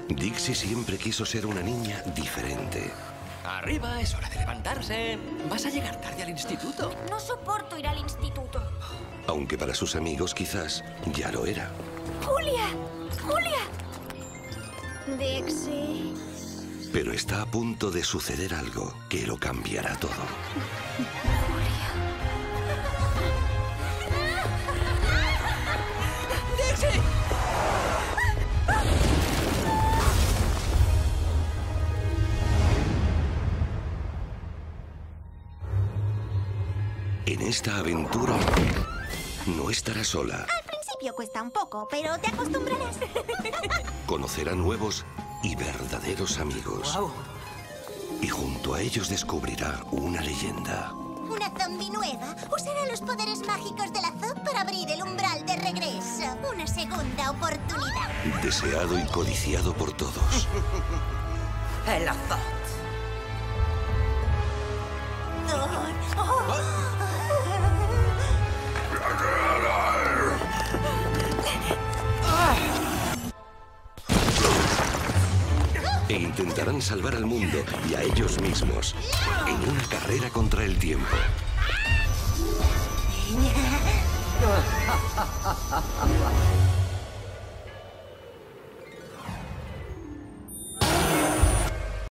Dixie siempre quiso ser una niña diferente. Arriba, es hora de levantarse. Vas a llegar tarde al instituto. No soporto ir al instituto. Aunque para sus amigos quizás ya lo era. ¡Julia! ¡Julia! Dixie. Pero está a punto de suceder algo que lo cambiará todo. ¡Dixie! En esta aventura no estará sola. Al principio cuesta un poco, pero te acostumbrarás. Conocerá nuevos y verdaderos amigos. Wow. Y junto a ellos descubrirá una leyenda. Una zombie nueva usará los poderes mágicos de la Zoo para abrir el umbral de regreso. Una segunda oportunidad. Deseado y codiciado por todos. El azot. E intentarán salvar al mundo y a ellos mismos en una carrera contra el tiempo.